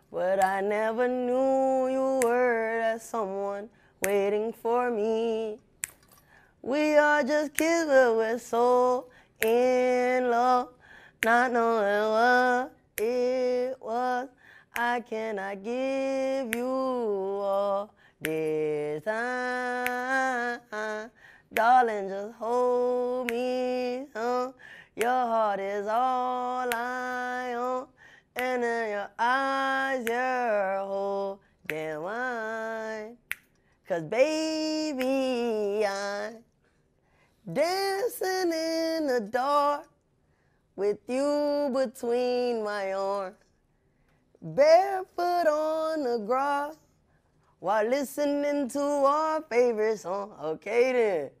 But I never knew you were that someone waiting for me. We are just kids, but we're so in love, not knowing what it was. I cannot give you all this time. Darling, just hold me. Your heart is all I own. And in your eyes, you're holding mine. 'Cause baby, I'm dancing in the dark with you between my arms, barefoot on the grass while listening to our favorite song. Okay then.